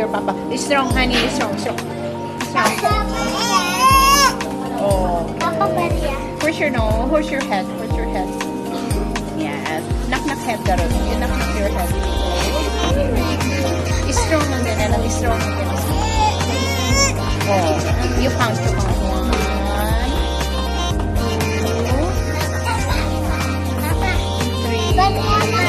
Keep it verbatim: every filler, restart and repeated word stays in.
your papa. Strong, honey. Strong, strong. Strong. Oh. Push your nose. Push your head. Push your head. Yes. Knock, knock head, Garot. You knock, knock your head. Strong lang din. Alam, strong lang din. Oh. You count. You count. One. Two. Three.